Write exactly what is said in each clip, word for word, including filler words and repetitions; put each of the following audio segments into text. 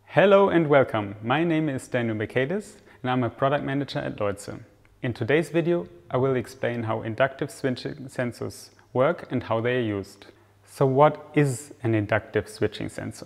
Hello and welcome. My name is Daniel Michaelis and I'm a product manager at Leuze. In today's video, I will explain how inductive switching sensors work and how they are used. So what is an inductive switching sensor?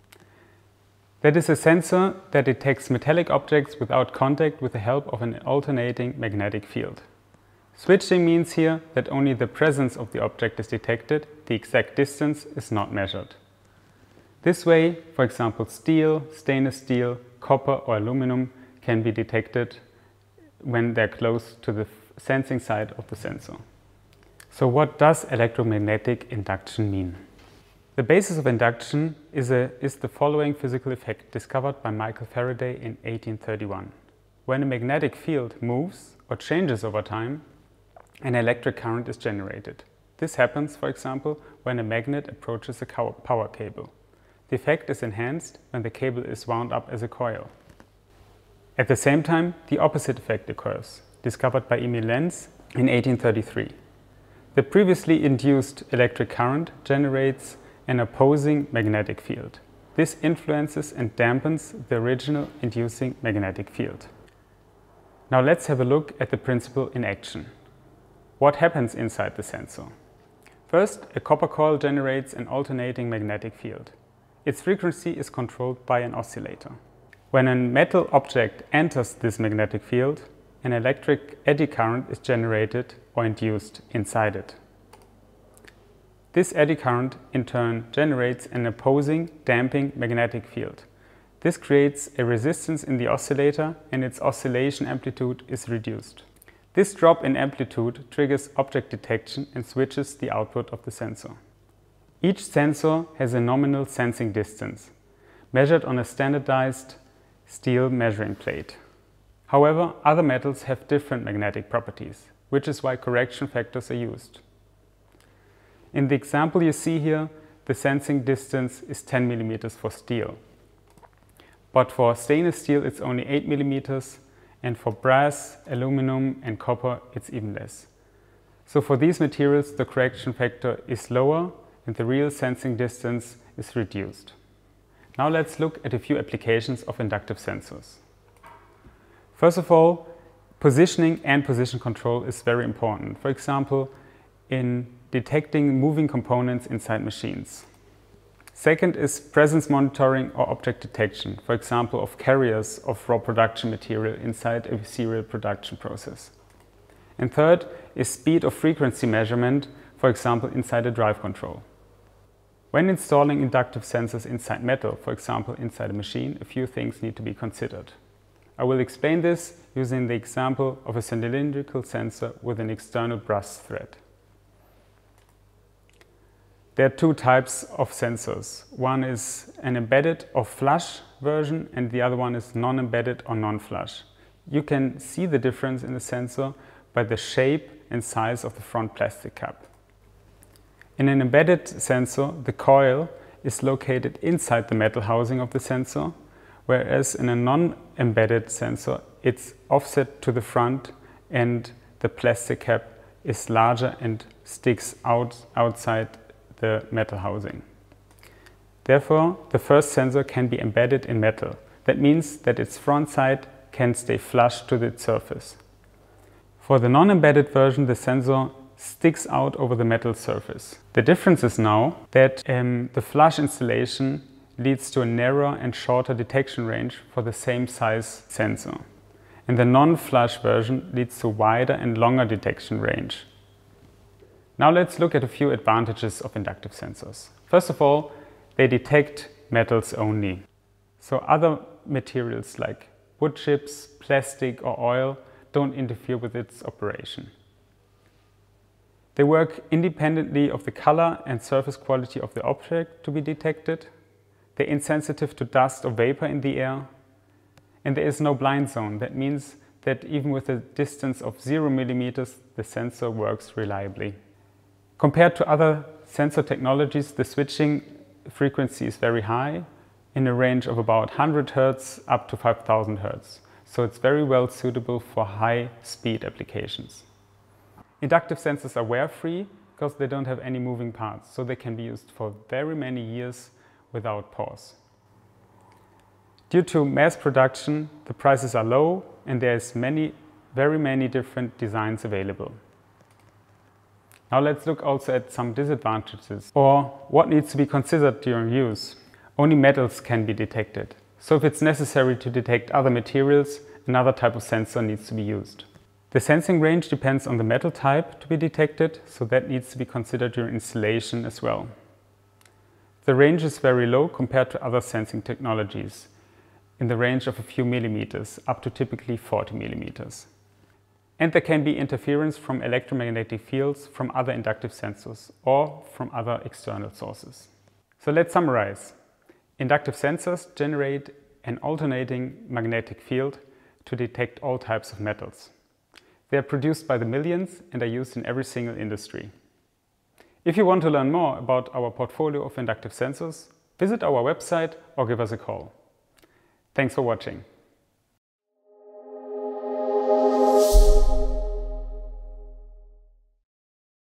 That is a sensor that detects metallic objects without contact with the help of an alternating magnetic field. Switching means here that only the presence of the object is detected, the exact distance is not measured. This way, for example, steel, stainless steel, copper or aluminum can be detected when they're close to the sensing side of the sensor. So what does electromagnetic induction mean? The basis of induction is, a, is the following physical effect discovered by Michael Faraday in eighteen thirty-one. When a magnetic field moves or changes over time, an electric current is generated. This happens, for example, when a magnet approaches a power cable. The effect is enhanced when the cable is wound up as a coil. At the same time, the opposite effect occurs, discovered by Emil Lenz in eighteen thirty-three. The previously induced electric current generates an opposing magnetic field. This influences and dampens the original inducing magnetic field. Now let's have a look at the principle in action. What happens inside the sensor? First, a copper coil generates an alternating magnetic field. Its frequency is controlled by an oscillator. When a metal object enters this magnetic field, an electric eddy current is generated or induced inside it. This eddy current in turn generates an opposing damping magnetic field. This creates a resistance in the oscillator and its oscillation amplitude is reduced. This drop in amplitude triggers object detection and switches the output of the sensor. Each sensor has a nominal sensing distance, measured on a standardized steel measuring plate. However, other metals have different magnetic properties, which is why correction factors are used. In the example you see here, the sensing distance is ten millimeters for steel. But for stainless steel it's only eight millimeters, and for brass, aluminum and copper it's even less. So for these materials the correction factor is lower and the real sensing distance is reduced. Now let's look at a few applications of inductive sensors. First of all, positioning and position control is very important. For example, in detecting moving components inside machines. Second is presence monitoring or object detection, for example of carriers of raw production material inside a serial production process. And third is speed or frequency measurement, for example inside a drive control. When installing inductive sensors inside metal, for example inside a machine, a few things need to be considered. I will explain this using the example of a cylindrical sensor with an external brass thread. There are two types of sensors. One is an embedded or flush version and the other one is non-embedded or non-flush. You can see the difference in the sensor by the shape and size of the front plastic cap. In an embedded sensor, the coil is located inside the metal housing of the sensor, whereas in a non-embedded sensor, it's offset to the front and the plastic cap is larger and sticks out outside the metal housing. Therefore, the first sensor can be embedded in metal. That means that its front side can stay flush to the surface. For the non-embedded version, the sensor sticks out over the metal surface. The difference is now that um, the flush installation leads to a narrower and shorter detection range for the same size sensor. And the non-flush version leads to wider and longer detection range. Now let's look at a few advantages of inductive sensors. First of all, they detect metals only. So other materials like wood chips, plastic or oil don't interfere with its operation. They work independently of the color and surface quality of the object to be detected. They're insensitive to dust or vapor in the air. And there is no blind zone. That means that even with a distance of zero millimeters, the sensor works reliably. Compared to other sensor technologies, the switching frequency is very high, in a range of about one hundred hertz up to five thousand hertz. So it's very well suitable for high-speed applications. Inductive sensors are wear-free because they don't have any moving parts, so they can be used for very many years without pause. Due to mass production, the prices are low and there's many, very many different designs available. Now let's look also at some disadvantages, or what needs to be considered during use. Only metals can be detected. So if it's necessary to detect other materials, another type of sensor needs to be used. The sensing range depends on the metal type to be detected, so that needs to be considered during installation as well. The range is very low compared to other sensing technologies, in the range of a few millimeters, up to typically forty millimeters. And there can be interference from electromagnetic fields from other inductive sensors or from other external sources. So let's summarize. Inductive sensors generate an alternating magnetic field to detect all types of metals. They are produced by the millions and are used in every single industry. If you want to learn more about our portfolio of inductive sensors, visit our website or give us a call. Thanks for watching.